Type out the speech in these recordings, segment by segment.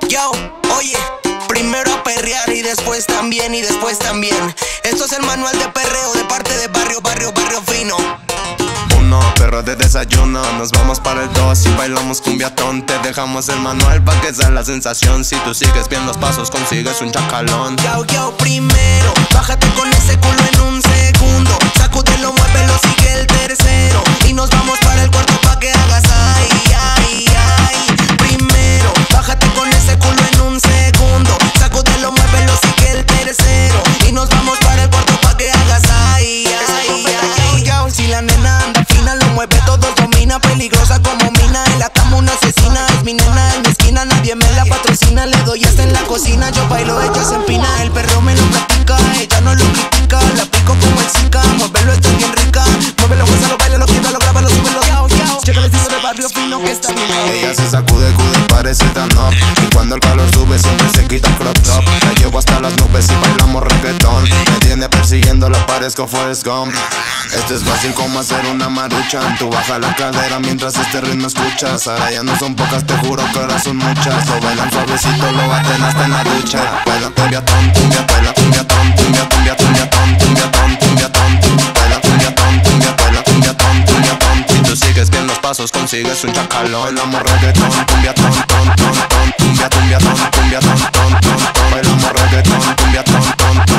Yo, oye, primero a perrear y después también, Esto es el manual de perreo de parte de barrio fino. Uno, perro de desayuno, nos vamos para el 2 y bailamos cumbiatón. Te dejamos el manual pa' que sea la sensación. Si tú sigues bien los pasos, consigues un chacalón. Yo, primero, bájate con ese culo en un segundo. Sacúdelo, muévelo, sigue el tercero. Y nos vamos para el cuarto pa' que hagas ay. Primero, bájate con ese culo en un segundo. Sacúdelo, muévelo, sigue el tercero. Y nos vamos para el cuarto pa' que hagas ay. Si la nena anda fina, lo mueve todo, domina. Peligrosa como mina, en la cama una asesina. Es mi nena en mi esquina, nadie me la patrocina. Le doy hasta en la cocina, yo bailo, ella se empina. El perreo me lo practica, ella no lo critica. La pico como el Zika, muévelo, esto es bien rica. Muévelo, gózalo, baila, lo quita, lo graba, lo sube, lo checa el estilo de barrio fino que está bien. Ella se sacude, parece tan up. Y cuando el calor sube siempre se quita el crop top. La llevo hasta las nubes y bailamos reggaetón. Me tiene persiguiendo, la parezco Forrest Gump. Esto es fácil como hacer una maruchan. Tú baja la cadera mientras este ritmo escuchas. Ahora ya no son pocas, te juro que ahora son muchas. Lo bailan suavecito, lo baten hasta en la ducha. Bailan cumbiatón, baila cumbiatón, baila cumbiatón. Si tú sigues bien los pasos, consigues un chacalón. Bailamos reggaetón, cumbiatón, bailamos reggaetón, cumbiatón.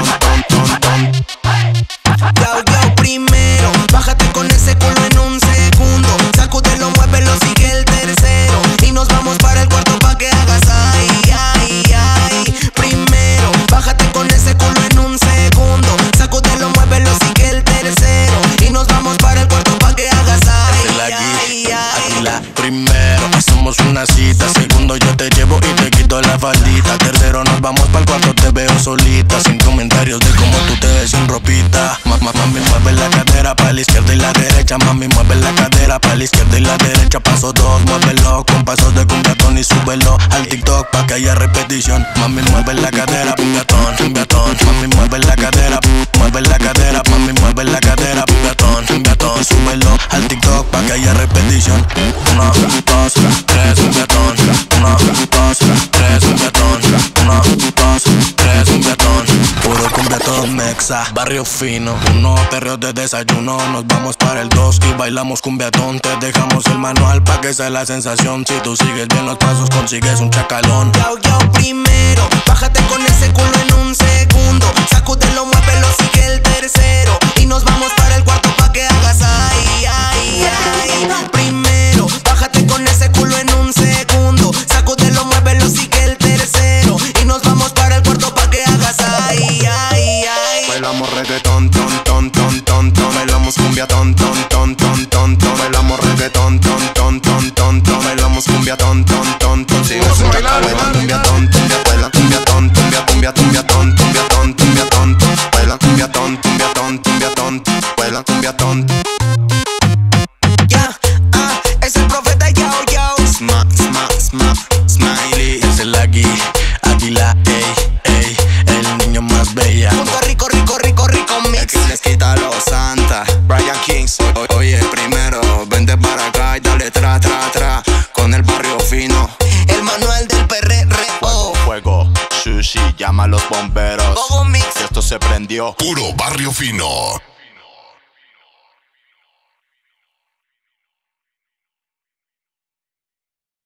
Yo, primero, bájate con ese culo en un segundo. Sacúdelo, muévelo, sigue el tercero. Y nos vamos para el cuarto pa' que hagas ay. Primero, bájate con ese culo en un segundo. Sacúdelo, muévelo, sigue el tercero. Y nos vamos para el cuarto pa' que hagas ay. Primero, hacemos una cita. Segundo, yo te llevo y te quito la faldita. Tercero, nos vamos para el cuarto, te veo solita. Sin comentarios de cómo tú te ves sin ropita. Mami, mueve la cadera pa' la izquierda y la derecha. Mami, mueve la cadera pa' la izquierda y la derecha. Paso 2, muévelo con pasos de cumbiatón y súbelo al TikTok pa' que haya repetición. Mami, mueve la cadera, cumbiatón. Mami, mueve la cadera, mami, mueve la cadera, cumbiatón. Súbelo al TikTok pa' que haya repetición. 1, 2, 3, cumbiatón. 1, 2, 3, cumbiatón. 1, 2, 3, cumbiatón. Puro cumbiatón mexa, barrio fino. Uno, perreo de desayuno, nos vamos para el 2 y bailamos cumbiatón. Te dejamos el manual pa' que sea la sensación. Si tú sigues bien los pasos, consigues un chacalón. Yo, primero, bájate con ese culo en un segundo. Sacúdelo, muévelo, sigue el tercero. Y nos vamos para el cuarto pa' que hagas ay. Primero, bájate con ese culo en un segundo. Sacúdelo, muévelo, sigue el tercero. Y nos vamos para el cuarto pa' que hagas ay. Bailamos reggaetón, bailamos cumbiatón, bailamos reggaetón, bailamos cumbiatón, sigues un chacalón. Baila cumbiatón, baila cumbiatón, baila cumbiatón, baila cumbiatón. Es el profeta yo. Smiley, es el águila, ey, el niño más bella. Punto rico mix. Que les quita los santa, Brian Kings. Oye, primero, vente para acá y dale tra, con el barrio fino. El manual del perreo. Fuego, sushi, llama a los bomberos. Bobo Mix. Que esto se prendió. Puro barrio fino.